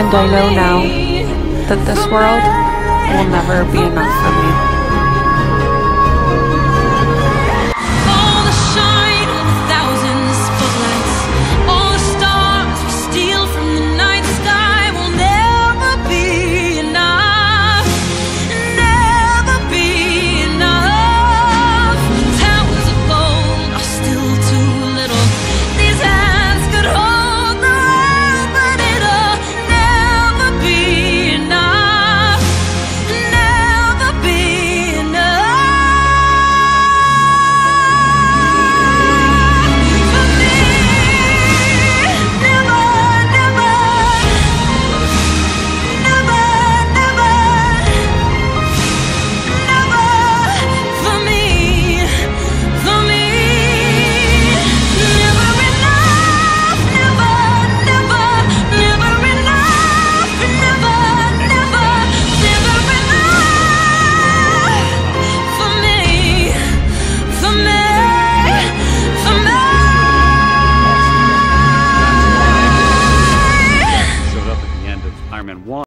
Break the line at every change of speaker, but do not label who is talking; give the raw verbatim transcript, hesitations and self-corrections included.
And I know now that this world will never be enough for me.